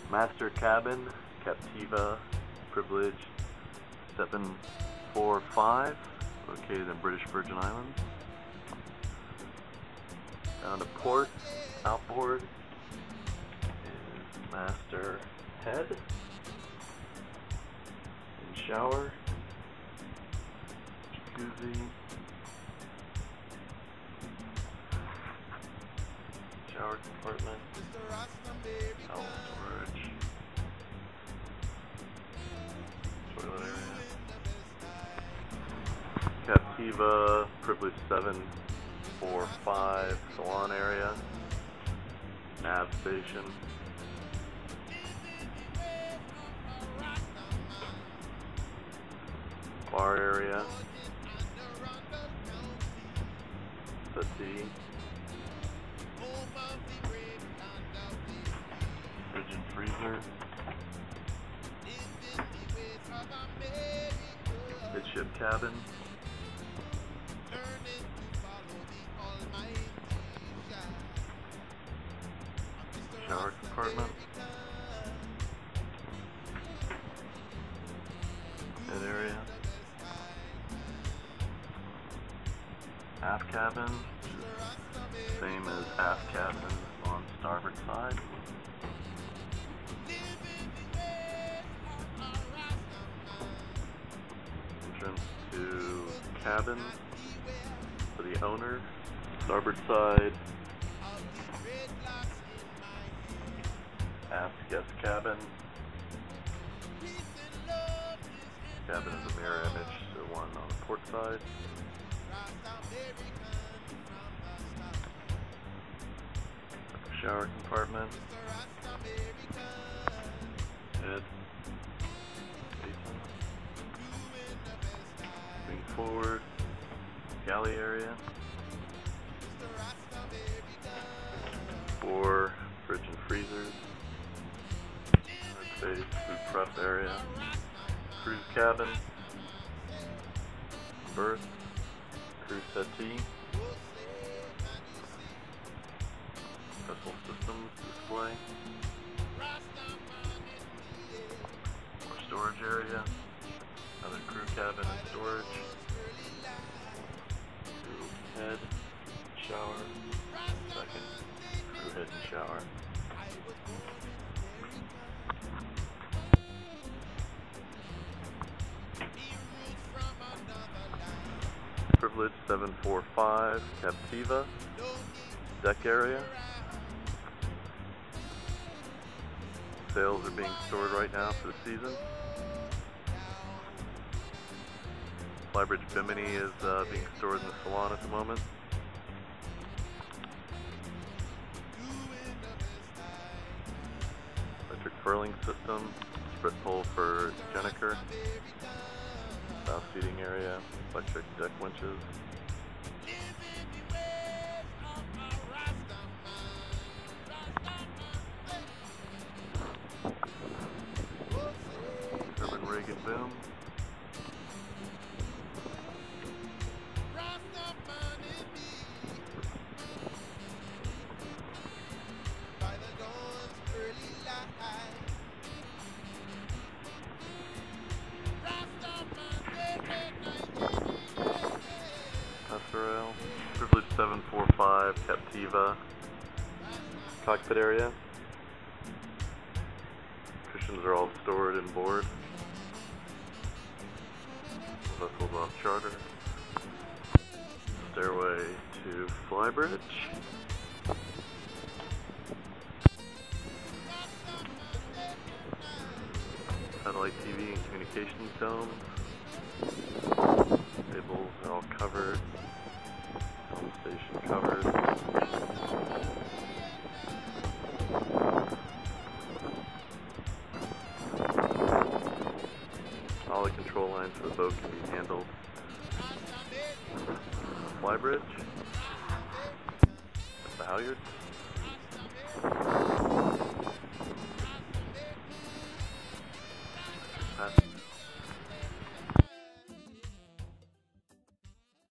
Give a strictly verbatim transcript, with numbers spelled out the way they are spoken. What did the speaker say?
Master Cabin, Captiva, Privilege seven four five, located in British Virgin Islands. Down to port, outboard is Master Head and shower, jacuzzi, shower compartment, towel storage, toilet area, Captiva, Privilege seven four five, salon area, nav station, bar area, settee, fridge and freezer, midship cabin, shower compartment, head area, aft cabin, same as aft cabin on starboard side. Entrance to cabin for the owner, starboard side. Aft guest cabin. Cabin is a mirror image to the one on the port side. Shower compartment. Head. Basin. Moving forward. Galley area. Four fridge and freezers. Space, food prep area, cruise cabin, berth, cruise settee, vessel systems display, more storage area, another crew cabin and storage, crew head, shower, second crew head and shower. Privilege seven four five, Captiva, deck area. Sails are being stored right now for the season. Flybridge Bimini is uh, being stored in the salon at the moment. Electric furling system, spread pole for Jenniker. South seating area, electric deck winches. Turbine rig and boom. Passerelle, Privilege seven four five, Captiva, cockpit area. Cushions are all stored inboard. Vessels off charter. Stairway to Flybridge. Satellite T V and communications domes. Tables are all covered. Home station covered. All the control lines for the boat can be handled. Flybridge. The halyards.